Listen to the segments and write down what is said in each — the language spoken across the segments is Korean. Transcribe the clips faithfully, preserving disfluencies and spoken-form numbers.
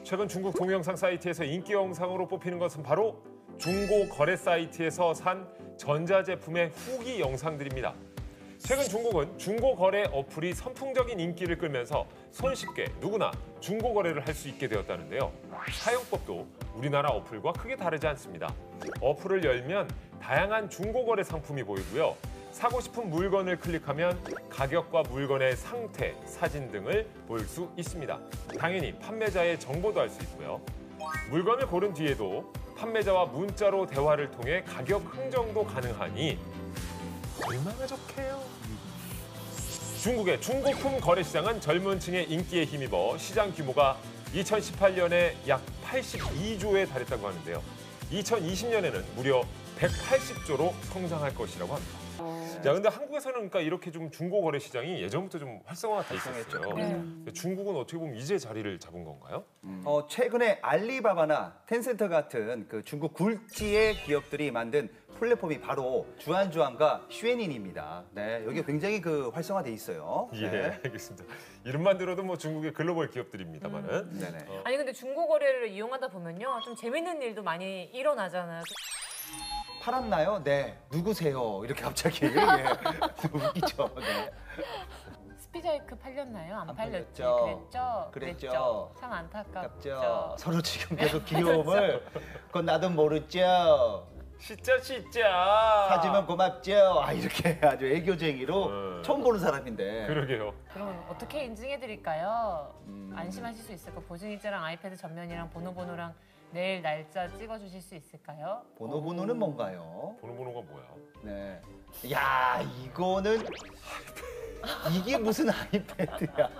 최근 중국 동영상 사이트에서 인기 영상으로 뽑히는 것은 바로 중고 거래 사이트에서 산 전자제품의 후기 영상들입니다. 최근 중국은 중고 거래 어플이 선풍적인 인기를 끌면서 손쉽게 누구나 중고 거래를 할 수 있게 되었다는데요. 사용법도 우리나라 어플과 크게 다르지 않습니다. 어플을 열면 다양한 중고 거래 상품이 보이고요. 사고 싶은 물건을 클릭하면 가격과 물건의 상태, 사진 등을 볼 수 있습니다. 당연히 판매자의 정보도 알 수 있고요. 물건을 고른 뒤에도 판매자와 문자로 대화를 통해 가격 흥정도 가능하니 얼마나 좋게요. 중국의 중고품 거래시장은 젊은 층의 인기에 힘입어 시장 규모가 이천십팔 년에 약 팔십이조에 달했다고 하는데요. 이천이십 년에는 무려 백팔십조로 성장할 것이라고 합니다. 자, 근데 한국에서는 그러니까 이렇게 좀 중고 거래 시장이 예전부터 좀 활성화가 돼 있었어요. 네. 중국은 어떻게 보면 이제 자리를 잡은 건가요? 음. 어, 최근에 알리바바나 텐센트 같은 그 중국 굴지의 기업들이 만든 플랫폼이 바로 주안주안과 슈에닌입니다. 네, 여기 굉장히 그 활성화돼 있어요. 예, 네. 알겠습니다. 이름만 들어도 뭐 중국의 글로벌 기업들입니다만은. 음. 네네. 어. 아니 근데 중고 거래를 이용하다 보면요, 좀 재밌는 일도 많이 일어나잖아요. 팔았나요? 네. 누구세요? 이렇게 갑자기. 예. 웃기죠. 네. 스피자이크 팔렸나요? 안, 안 팔렸지? 팔렸죠. 그랬죠? 그랬죠. 참 안타깝죠. 깝죠. 서로 지금 계속 귀여움을 그건 나도 모르죠. 진짜 진짜. 사주면 고맙죠. 아 이렇게 아주 애교쟁이로 어. 처음 보는 사람인데. 그러게요. 그럼 어떻게 인증해드릴까요? 음. 안심하실 수 있을까? 보증일자랑 아이패드 전면이랑 번호 번호랑 내일 날짜 찍어주실 수 있을까요? 번호 번호는 뭔가요? 번호 번호가 뭐야? 네. 야 이거는 이게 무슨 아이패드야?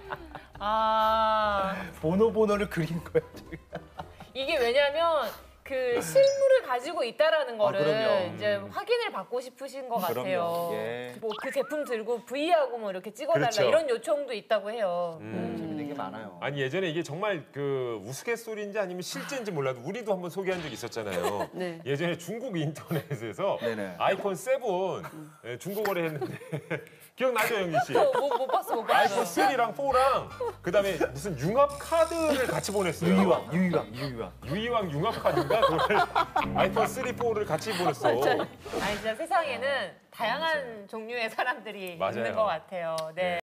아 번호 번호를 그린 거야 지금. 이게 왜냐면 그 실물을 가지고 있다라는 거를 그럼요. 이제 확인을 받고 싶으신 것 같아요. 그럼요. 예. 뭐 그 제품 들고 브이하고 뭐 이렇게 찍어달라 그렇죠. 이런 요청도 있다고 해요. 음. 재밌는 게 많아요. 아니 예전에 이게 정말 그 우스갯소리인지 아니면 실제인지 몰라도 우리도 한번 소개한 적이 있었잖아요. 네. 예전에 중국 인터넷에서 네네. 아이폰 세븐 예, 중고 거래했는데 기억나죠, 영기 씨? 어, 뭐, 못 봤어, 못 봤어. 아이폰 쓰리랑 포랑 그다음에 무슨 융합 카드를 같이 보냈어요. 유이왕, 유이왕, 유이왕. 유이왕 융합 카드인가? 그걸 아이폰 쓰리, 포를 같이 보냈어. 아니 진짜 세상에는 다양한 종류의 사람들이 맞아요. 있는 것 같아요. 네.